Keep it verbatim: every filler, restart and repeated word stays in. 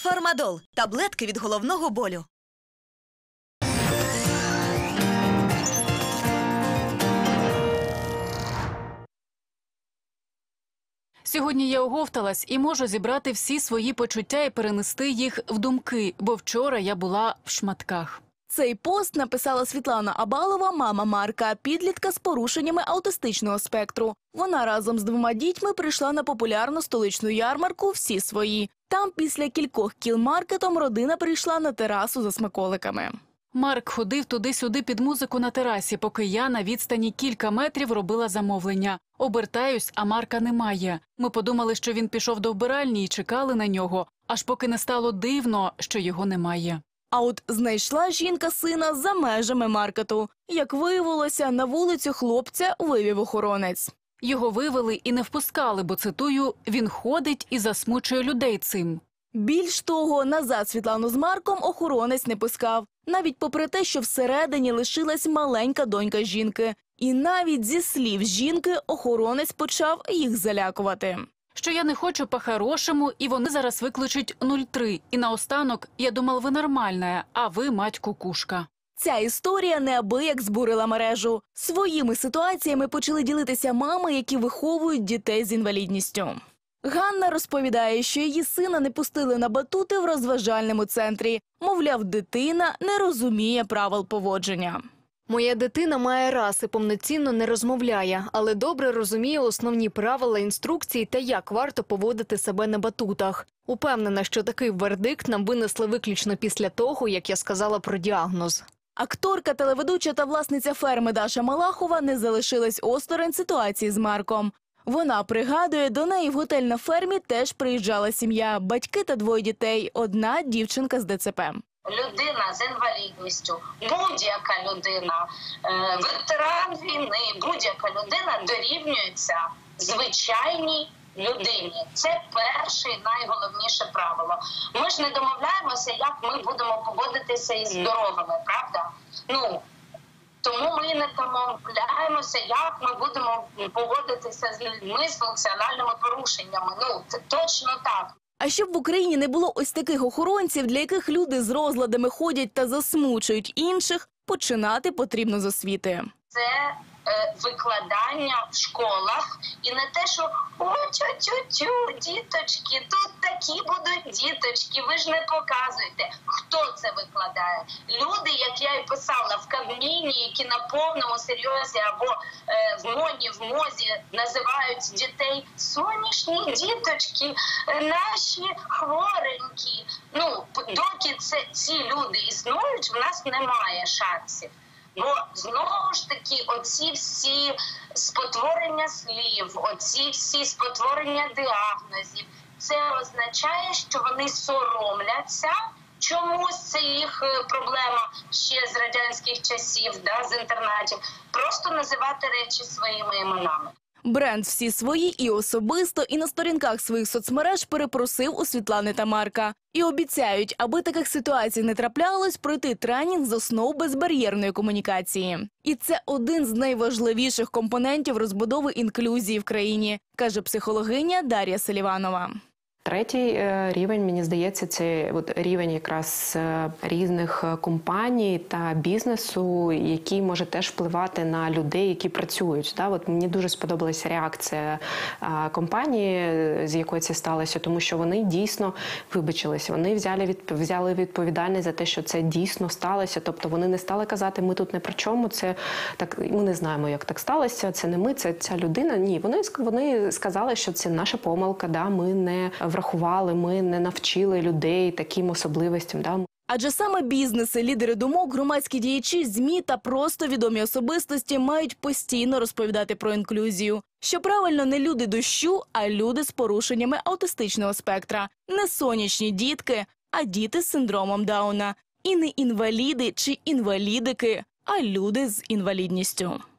Фармадол – таблетки від головного болю. Сьогодні я оговталась і можу зібрати всі свої почуття і перенести їх в думки, бо вчора я була в шматках. Цей пост написала Світлана Абалова, мама Марка, підлітка з порушеннями аутистичного спектру. Вона разом з двома дітьми прийшла на популярну столичну ярмарку «Всі свої». Там після кількох кіл маркетом родина прийшла на терасу за смаколиками. Марк ходив туди-сюди під музику на терасі, поки я на відстані кілька метрів робила замовлення. Обертаюсь, а Марка немає. Ми подумали, що він пішов до вбиральні і чекали на нього, аж поки не стало дивно, що його немає. А от знайшла жінка сина за межами маркету. Як виявилося, на вулицю хлопця вивів охоронець. Його вивели і не впускали, бо, цитую, «він ходить і засмучує людей цим». Більш того, назад Світлану з Марком охоронець не пускав. Навіть попри те, що всередині лишилась маленька донька жінки. І навіть зі слів жінки охоронець почав їх залякувати. Що я не хочу по-хорошому, і вони зараз викличуть нуль три. І наостанок, я думав, ви нормальна, а ви мать кукушка. Ця історія неабияк збурила мережу. Своїми ситуаціями почали ділитися мами, які виховують дітей з інвалідністю. Ганна розповідає, що її сина не пустили на батути в розважальному центрі. Мовляв, дитина не розуміє правил поводження. Моя дитина має раз і повноцінно не розмовляє, але добре розуміє основні правила, інструкції та як варто поводити себе на батутах. Упевнена, що такий вердикт нам винесли виключно після того, як я сказала про діагноз. Акторка, телеведуча та власниця ферми Даша Малахова не залишилась осторонь ситуації з Марком. Вона пригадує, до неї в готель на фермі теж приїжджала сім'я, батьки та двоє дітей, одна дівчинка з ДЦП. Людина з інвалідністю, будь-яка людина, ветеран війни, будь-яка людина дорівнюється звичайній людині. Це перше і найголовніше правило. Ми ж не домовляємося, як ми будемо поводитися із здоровими, правда? Ну, тому ми не домовляємося, як ми будемо поводитися з людьми з функціональними порушеннями. Ну, це точно так. А щоб в Україні не було ось таких охоронців, для яких люди з розладами ходять та засмучують інших, починати потрібно з освіти. Це е, викладання в школах і не те, що «О, тю-тю-тю, діточки, тут такі будуть діточки, ви ж не показуєте». Хто це викладає? Люди, як я і писала, в Кабміні, які на повному серйозі або е, в моді, в мозі називають дітей «сонячні діточки», «наші хворенькі». Ну, доки це, ці люди існують, в нас немає шансів. Бо, знову ж таки, оці всі спотворення слів, оці всі спотворення діагнозів, це означає, що вони соромляться. Чомусь це їх проблема ще з радянських часів, да, з інтернатів. Просто називати речі своїми іменами. Бренд «Всі свої» і особисто, і на сторінках своїх соцмереж перепросив у Світлани та Марка. І обіцяють, аби таких ситуацій не траплялось, пройти тренінг з основ безбар'єрної комунікації. І це один з найважливіших компонентів розбудови інклюзії в країні, каже психологиня Дар'я Селіванова. Третій рівень, мені здається, це от рівень якраз різних компаній та бізнесу, який може теж впливати на людей, які працюють. Да? От мені дуже сподобалася реакція компанії, з якої це сталося, тому що вони дійсно вибачилися. Вони взяли, від, взяли відповідальність за те, що це дійсно сталося. Тобто вони не стали казати, ми тут не при чому, це так, ми не знаємо, як так сталося, це не ми, це ця людина. Ні, вони, вони сказали, що це наша помилка, да? Ми не врахували, ми не навчили людей таким особливостям. Да? Адже саме бізнеси, лідери думок, громадські діячі, ЗМІ та просто відомі особистості мають постійно розповідати про інклюзію. Що правильно, не люди дощу, а люди з порушеннями аутистичного спектра. Не сонячні дітки, а діти з синдромом Дауна. І не інваліди чи інвалідики, а люди з інвалідністю.